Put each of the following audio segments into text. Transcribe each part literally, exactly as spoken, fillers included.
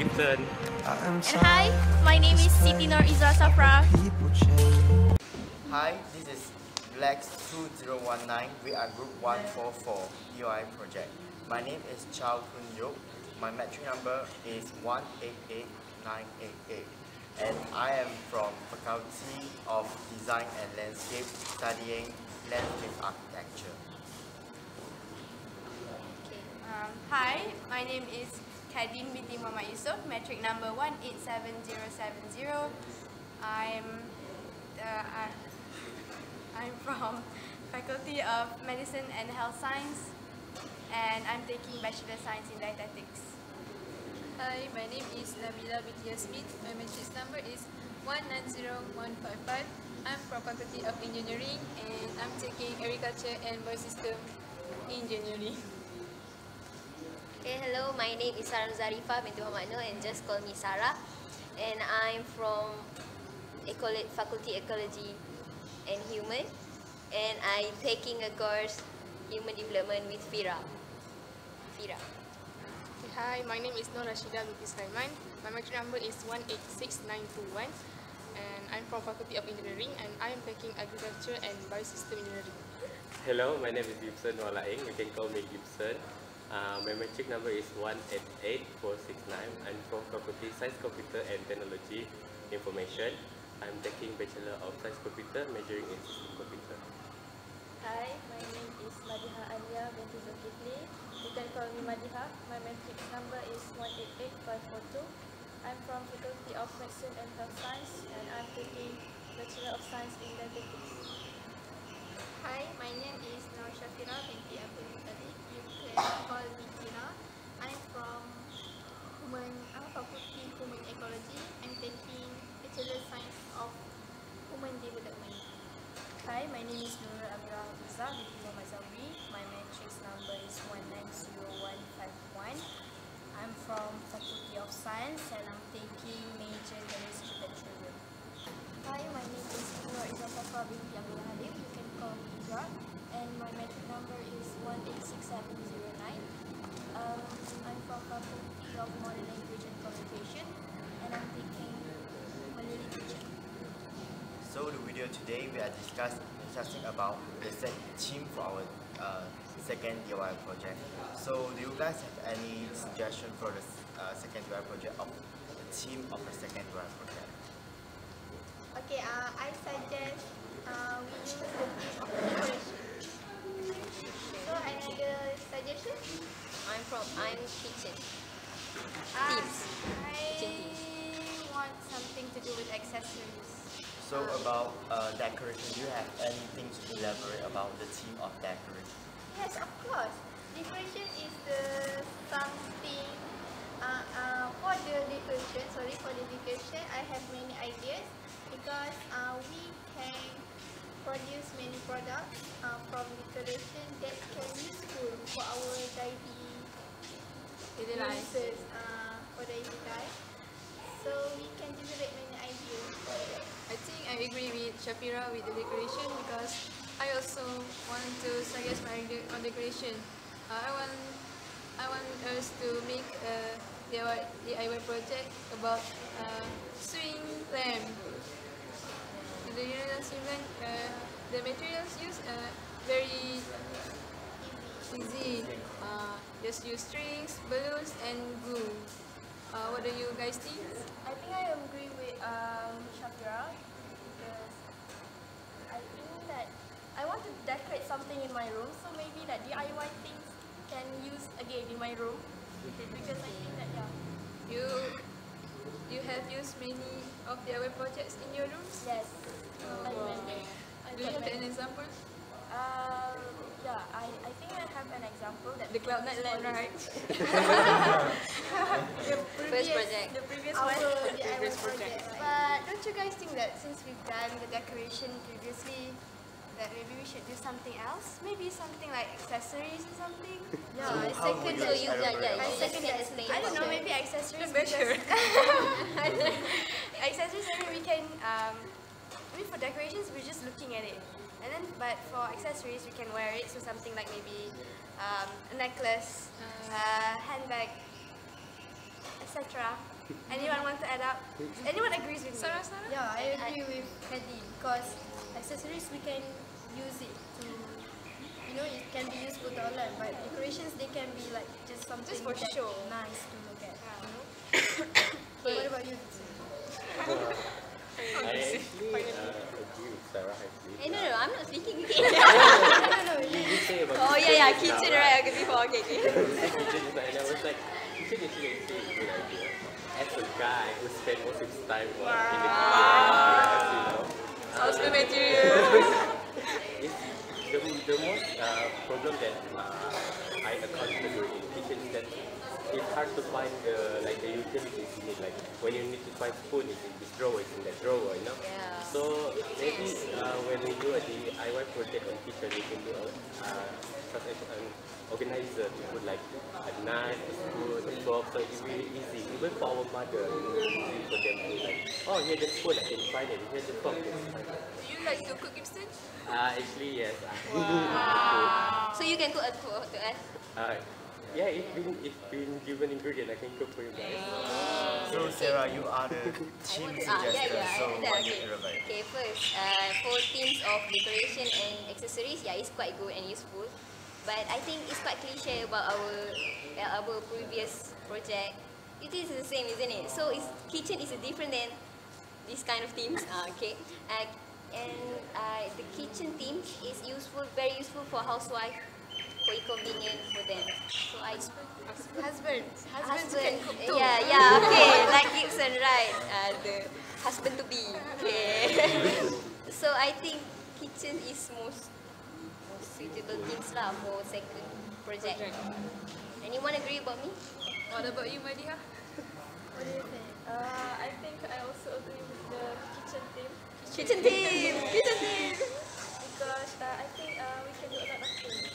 Gibson. And hi, my name is Siti Nur Izra Safra. Hi, this is Lex two zero one nine. We are Group one four four D I Y project. My name is Chow Kun Yok. My metric number is one eight eight nine eight eight. And I am from Faculty of Design and Landscape, studying landscape architecture. Okay. Um, hi, my name is Kadin binti Muhammad Yusof, metric number one eight seven zero seven zero. I'm uh, I'm from Faculty of Medicine and Health Science, and I'm taking Bachelor Science in Dietetics. Hi, my name is Nabila binti Yasmin. My matrix number is one nine zero one five five. I'm from Faculty of Engineering, and I'm taking Agriculture and Biosystem Engineering. Okay, hello, my name is Sarah Zarifah binti Muhammad Nur, and just call me Sarah. And I'm from Ecolo- Faculty Ecology and Human, and I'm taking a course Human Development with Fira. Fira. Hi, my name is Nur Rashida binti Sulaiman. My metric number is one eight six nine two one, and I'm from Faculty of Engineering, and I am taking Agriculture and Biosystem Engineering. Hello, my name is Gibson Walaing. You can call me Gibson. Uh, my metric number is one eight eight four six nine. I'm from Faculty Science, Computer and Technology Information. I'm taking Bachelor of Science Computer, majoring in System Computer. Hi, my name is Madiha Alia binti Zulkifli. You can call me Madiha. My matrix number is one eight eight five four two. I'm from Faculty of Medicine and Health Science, and I'm taking Bachelor of Science in Dietetics. Hi, my name is Nur Shafira binti Abdul Muttalib. You can call me Tina. I'm from Human uh, Faculty Human Ecology. I'm taking Bachelor Science of Human Development. Hi, my name is Nur Amira Hafiza binti Muhammad Zawri. My matrix number is one nine zero one five one. I'm from Faculty of Science, and I'm taking major chemistry petroleum. Hi, my name is Nur Izra Safra binti Abdul Halim. You can call me Izra, and my metric number is one eight six seven zero nine. Um, I'm from Faculty of Modern Language and Communication, and I'm taking Malay Literature. So the video today we are discuss, discussing about the set theme for our uh, second D I Y project. So do you guys have any suggestion for the uh, second D I Y project of the theme of the second D I Y project? Okay, uh, I suggest uh, we use the theme of decoration. So another suggestion? I'm from I'm kitchen. Uh, Tips. I want something to do with accessories. So about uh, decoration, do you have anything to elaborate about the theme of decoration? Yes, of course. Decoration is the something uh, uh, for the decoration. Sorry for the decoration. I have many ideas because uh, we can produce many products uh, from decoration that can be useful for our daily Daily life. uses, uh, for daily life. So we can generate many ideas. I think I agree with Shafira with the decoration, because I also want to suggest my idea on decoration. Uh, I want I want us to make a D I Y project about uh, swing lamp. The you know the swing lamp, uh, the materials used uh, very easy. Uh, just use strings, balloons, and glue. Uh, what do you guys think? I think I agree with um, Shafira, because I think that I want to decorate something in my room, so maybe that D I Y things can use again in my room, because I think that, yeah. You you have used many of D I Y projects in your rooms? Yes. Oh, Like wow. many. Do you have an example? Um, yeah, I, I think I have an example that The Cloud Night lamp, right? the First previous, project. the previous Our one. D I Y Previous project. project. But don't you guys think that since we've done the decoration previously, that maybe we should do something else? Maybe something like accessories or something? Yeah, So I how second would So you you yeah, elaborate yeah, about you it? second that explain. I don't know, maybe accessories. Better. because- accessories, I mean, we can, um, I mean, for decorations, we're just looking at it. And then, but for accessories, we can wear it. So something like maybe um, a necklace, uh, handbag, et cetera. Anyone want to add up? Anyone agrees with me? Sarah, Sarah? Yeah, I agree with Hadi because accessories we can use it to, you know, it can be useful to our life. But decorations they can be like just something Just for that show. nice to look at. You know. Okay. What about you? I actually uh, agree with Sarah actually. Eh, no, no, I'm not speaking again. no, no, You, you say about Oh, kitchen yeah, yeah, just now, kitchen, right? Okay, before, okay, okay. You say kitchen just now, and I was like, kitchen is actually a good idea. As a guy who spent most of his time uh, in the kitchen, yes, you know. Sounds uh, material. it's the, the most uh, problem that uh, I encountered in kitchen is that it's hard to find the like the utilities you need. Like when you need to find spoon, it's in this drawer, it's in that drawer, you know. Yeah. So maybe uh, when we do a D I Y project on kitchen, we can do a, uh, such as an organizer to put like a knife, a spoon, a fork, so it's really easy. Even for our mother, it's easy for them to like, oh, here's the spoon, I can find it. Here's the fork, I can find it. Do you like to cook, Gibson? Uh, actually, yes. So you can cook a to, to us? uh, yeah, if been if been given ingredient, I can cook for you guys. So Sarah, you are the team Ah, yeah, suggestor, yeah. so yeah, what do okay. you feel about it? Okay, first, uh, for themes of decoration and accessories, yeah, it's quite good and useful. But I think it's quite cliche about our uh, our previous project. It is the same, isn't it? So it's, kitchen is different than this kind of themes. Uh, okay, uh, and uh, the kitchen themes is useful, very useful for housewife, for convenient for them. So I. Husbands. Husbands can cook too. Yeah, yeah, okay. Like Gibson, right? Uh, the husband to be. Okay. So I think kitchen is most most suitable things lah for second project. Project. Anyone agree about me? What about you, Madiha? What do you think? Uh, I think I also agree with the kitchen theme. Kitchen team, kitchen team. Because uh, I think uh, we can do a lot of things.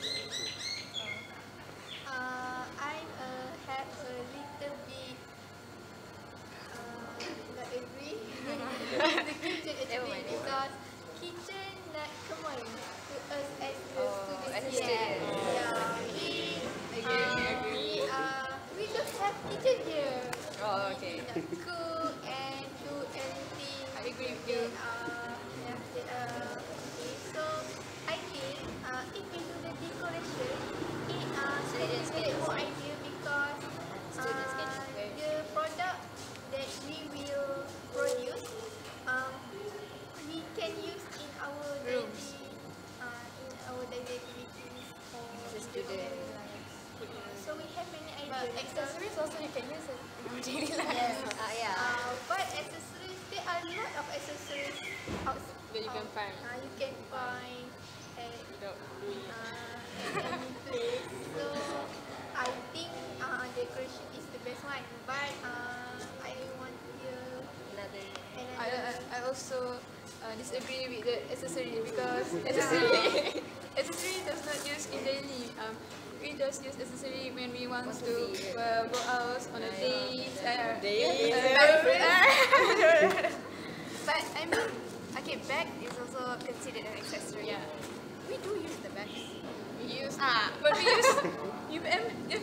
Uh, I uh, have a little bit uh, not agree with the kitchen Never actually mind. because kitchen like come on to us as the Oh, students as a here. student. Yeah, we Agree, uh, agree. we uh, we don't have kitchen here. Oh, okay. We cannot cook and do anything. I agree with you. Uh, yeah, uh, okay, so I think uh, if we do the decoration, it uh, can Students get can more see. idea because Students can uh, see. the product that we will produce, um, we can use in our daily, Rooms. uh, in our daily activities for As a the student. daily life. So we have many But ideas. accessories also you can use it in our daily life. Yes. Ah, yeah. Uh, but accessories, there are a lot of accessories out, That you can out- find. Uh, you can find at, Without doing it. uh, at any place. So I think uh, decoration is the best one. But uh, I want to hear Another. I, another. I, I also uh, disagree with the accessory because accessory accessory does not use in daily. Um, we just use accessory when we want Want to to be, uh, go out on a date. Uh, Date. uh, But I mean, okay, bag is also considered an accessory. Yeah. We do use the bags. we use, Ah. but we use U M.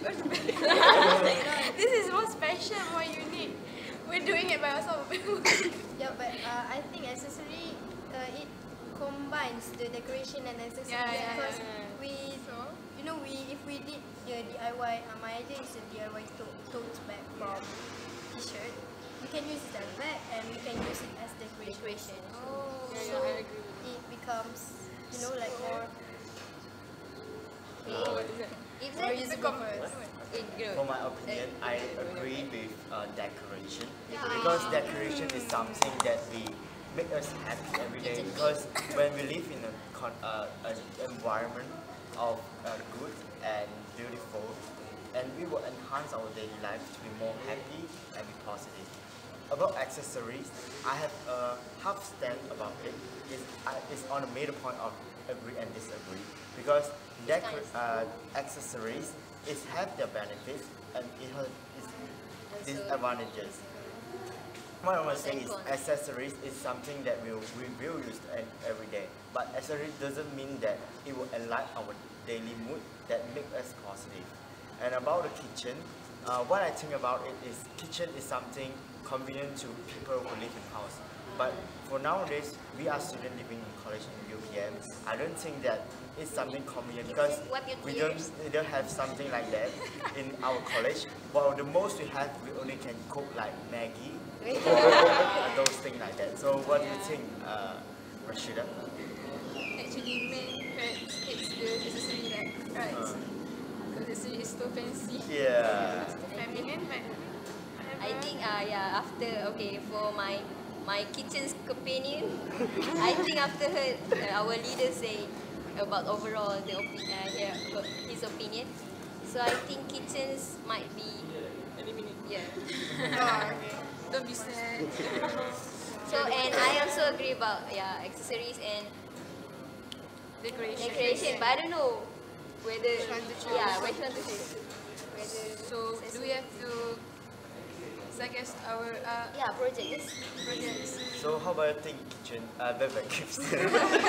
This is more special, more unique. We're doing it by ourselves. Yeah, but uh, I think accessory uh, it combines the decoration and accessories Yeah, yeah, because yeah. we, you know, we if we did the D I Y, uh, my idea is a D I Y tote, tote bag from T-shirt. We can use it as a bag and we can use it as decoration. Oh, yeah, So yeah, I agree. it becomes, you know, like more. What is it? Gibson? More usable for us. Eh, good. For my opinion, I agree with uh, decoration because decoration is something that we make us happy every day. Because when we live in a con uh, an environment of uh, good and beautiful, and we will enhance our daily life to be more happy and be positive. About accessories, I have a half stand about it. It's, uh, it's on the middle point of agree and disagree because decor uh, accessories is have their benefits and it has its disadvantages. What I want to say is accessories is something that we, we will use e- every day, but accessories doesn't mean that it will enlighten our daily mood that make us positive. And about the kitchen, uh, what I think about it is kitchen is something convenient to people who live in house. But for nowadays, we are students living in college in U P M. I don't think that it's something convenient because we don't, we don't have something like that in our college. Well, the most we have, we only can cook like Maggie, uh, those things like that. So what do you think, uh, Rashida? Actually, men perhaps hates the accessory, right? Right. Uh. The accessory is so fancy. Yeah. It's too feminine, but I think uh, yeah, after okay for my my kitchen's opinion, I think after her uh, our leader say about overall the opi- uh, yeah, her- his opinion, so I think kitchens might be eliminated. Yeah. Oh, okay. Don't be sad. So and I also agree about yeah accessories and Decoration. decoration, but I don't know whether Which one to choose. yeah which one to choose. Whether So do we have to suggest our uh, yeah project yes projects? So how about you think kitchen, uh, the the kitchen?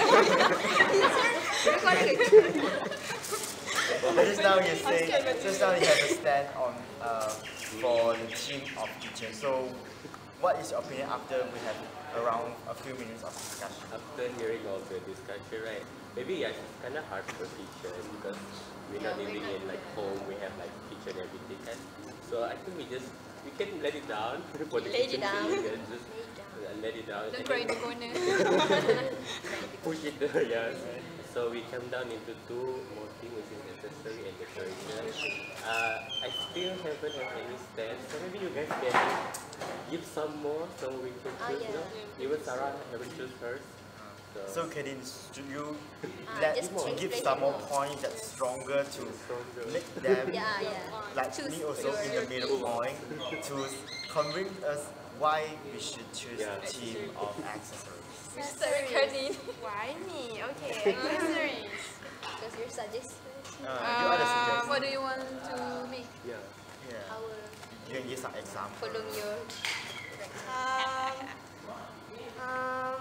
Just now you say, just now you have a stand on uh, for the team of kitchen. So what is your opinion after we have around a few minutes of discussion? After hearing all the discussion, right? Maybe yeah, it's kind of hard for kitchen because we're not living in like home. We have like kitchen everything, and so I think we just we can let it down for the Lay it kitchen down. thing, and just uh, let it down. Don't And cry in then the corner. push it there, yeah. So we come down into two more things, which is accessory and decoration. Uh, I still haven't have any stand, so maybe you guys can give some more so we can Ah, choose. yeah. No? Even Sarah haven't choose hers. So Kadin, do you Ah, let just to give explain some it more more. points that's stronger to Stronger. make them Yeah, yeah. like Choose me also your- in your the middle team. point to convince us why we should choose Yeah. a team of accessories. Accessories. Why me? Okay, accessories. Because your suggestions. Uh, you are the Uh, suggest. what do you want to make? Yeah. Yeah. Our You can give some example. follow your Um, um,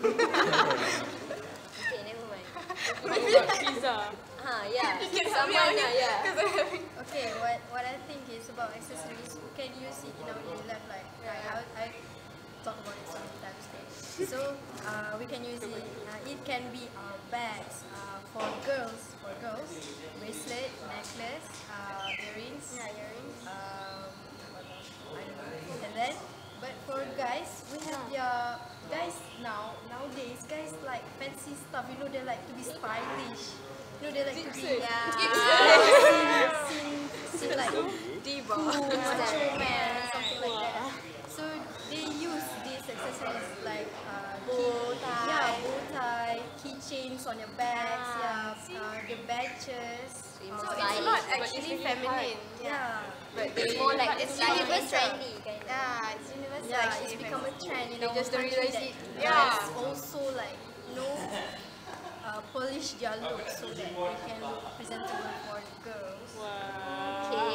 okay never mind. Pizza. Ah yeah. can help me Someone out yeah yeah. Okay, what what I think is about accessories, we can use it in our daily life. Like I, I, I talk about it so many times today. So uh, we can use it. Uh, it can be uh, bags uh, for girls. For girls, bracelet, necklace, uh, earrings. yeah, earrings. Um, what else? I don't know. And then, but for guys, we have their guys now. Nowadays, guys like fancy stuff. You know, they like to be stylish. You know, they like to be Yeah. seen, seen like Diva. cool, macho man, something like that. So they use these accessories like uh, bow tie, yeah, bow tie, keychains on your bags, yeah, uh, the badges. So it's not actually feminine. Yeah, But it's more like It's it's universal. universal. trendy kind of. Yeah, it's universal. yeah, actually it's become a trend in They our just don't country realize that it. Yeah. guys also like you know uh, polish their look so that they can look presentable for the girls. Okay.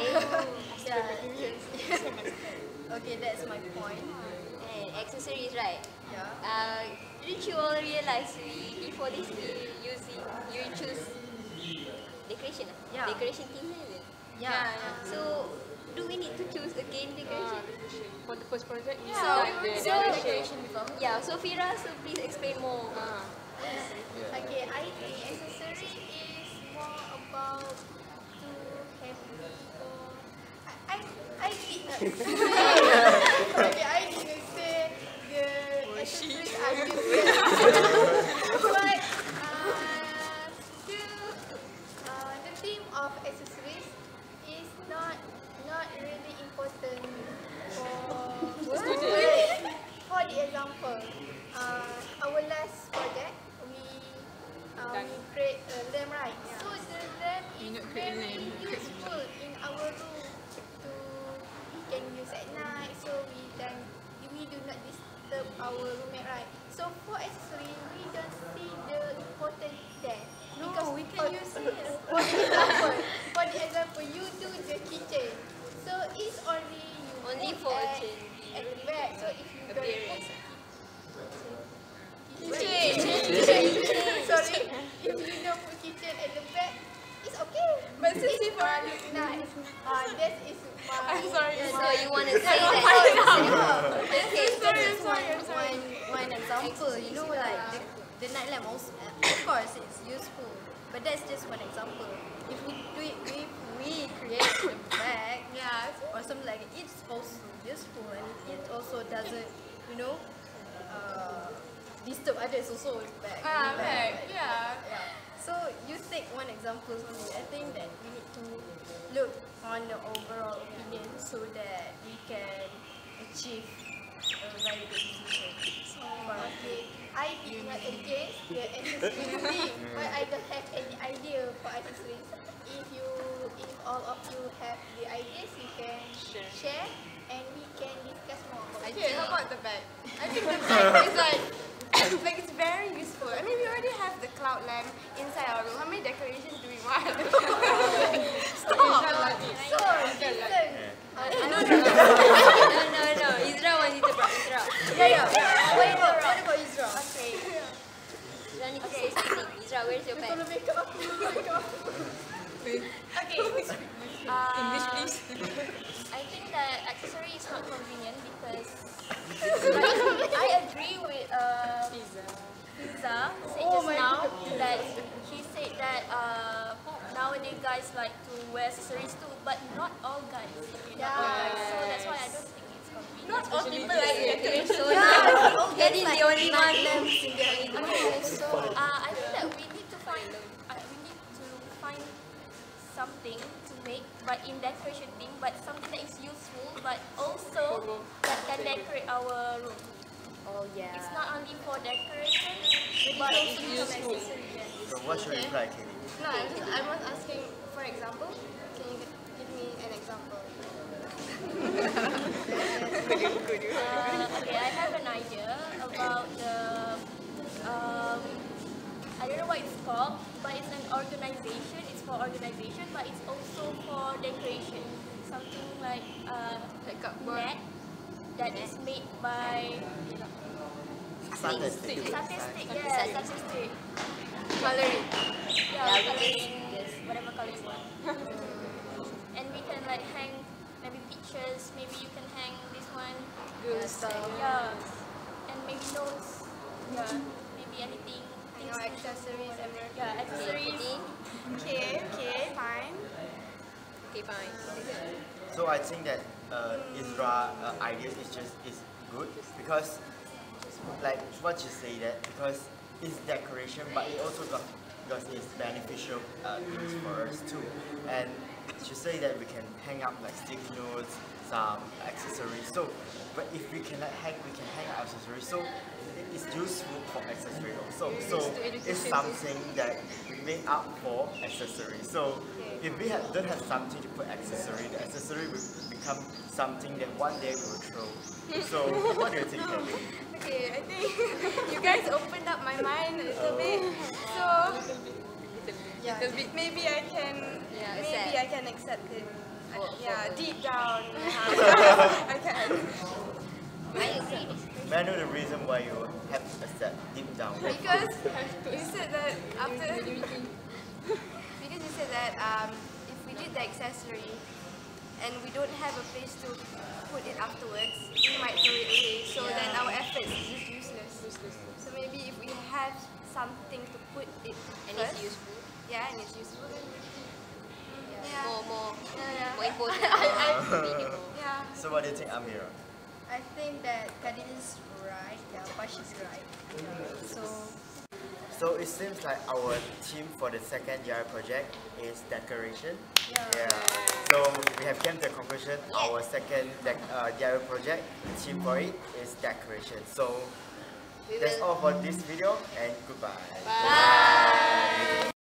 Yeah. Okay, that's my point. And accessories right. Yeah. Uh, didn't you all realize we before this we using you choose decoration ah? Yeah. Decoration team is it? Yeah. So do we need to choose again decoration? For the first project, you So, said the so decoration. yeah, so Fira, so please explain more. Ah. Okay, I think accessory is more about to have people. I I, I did not say. Okay, I didn't say the accessories are different. But uh, the uh, the theme of accessories is not not really important for students. For the example, uh, our last project we uh, we create a lamp, right? So the lamp is very useful in our room to we can use at night. So we then we do not disturb our roommate, right? So for accessory, we don't see the importance there. No, Because we can for- use it. For the example, for the example, you do the kitchen. So it's only you Only put for at, change at the back. So if you don't appearance. put kitchen, sorry, if you don't put kitchen at the back, it's okay. But This is for look nice. Uh, this is my. I'm sorry. So you want to say that? Okay, this is one, one, one example. You know, like the, the night lamp also, of course, it's useful. But that's just one example. If we do it, if we create the bag, Yeah. or something like it, it's also useful and it also doesn't, you know, uh, disturb others also with bag. Ah, with right. bag. Yeah. Yeah. So you take one example only. I think that we need to look on the overall opinion so that we can achieve a very good decision. For Okay, I did not against the accessories, but I don't have any idea for accessories. If you, if all of you have the ideas, you can Share. share, and we can discuss more about it. Okay, how about the bag? I think the bag is like, like it's very useful. I mean, we already have the cloud lamp inside our room. How many decorations do we want? Stop! So, listen. No, no, no. Izra wants you to bring Izra. yeah, yeah. What about, what about Izra? Okay. Izra need to say something. Izra, where's your pen? Okay. Uh, English, please. I think that accessory is not convenient because but I agree with uh, Fiza said just now that he said that uh, nowadays guys like to wear accessories too, but not all guys. Not all guys. So that's why I don't think it's convenient. Not all people like decoration. So now, Jadi the only one. Okay, so uh, I think that we need to find uh, we need to find something to make, but in decoration thing, but something that is useful, but also that can decorate our room. Oh yeah. It's not only for decoration, but it's useful. So what's your reply, Kelly? No, I'm just, I was asking, for example, can you give me an example? Uh, okay, I have an idea about the, um, I don't know what it's called, but it's an organization. It's for organization, but it's also for decoration. Something like uh, Like cupboard. net that is made by Starter stick. satay stick. Yeah, satay stick. Coloring. Yeah, Yeah, we coloring, can- yes. whatever color you want. And we can like hang maybe pictures. Maybe you can hang this one. Good stuff. Yeah, and maybe notes. Yeah, maybe anything. You know, accessories and everything. Yeah, accessories. Okay, okay, fine. Okay, fine. So I think that uh, Isra uh, ideas is just is good because like what you say that because it's decoration but it also got because it's beneficial uh, things for us too, and she say that we can hang up like sticky notes, some accessories. So but if we cannot hang, we can hang up accessories. So it is useful for accessories also. So it's something that we make up for accessories. So if we have, don't have something to put accessory, the accessory will become something that one day we will throw. So what do you think, Kelly? Okay, I think you guys opened up my mind a little bit. So yeah, maybe I can Yeah, maybe accept. I can accept it. Uh, yeah, deep down. I can. I agree. May I know the reason why you have to accept deep down? Because you said that after because you said that um, if we did the accessory and we don't have a place to put it afterwards, we might throw it away. So then our efforts is just useless. So maybe if we have something to put it And first, it's useful. yeah, and it's useful. Then, yeah. More, more, Yeah, yeah. more important. I, I, Minimal. yeah. So what do you think, Amira? I think that Kadin is right. Yeah, but she's right. So So it seems like our theme for the second year project is decoration. yeah. So we have come to the conclusion. Our second dec uh, D I Y project theme for it is decoration. So We that's will. all for this video and goodbye. Bye.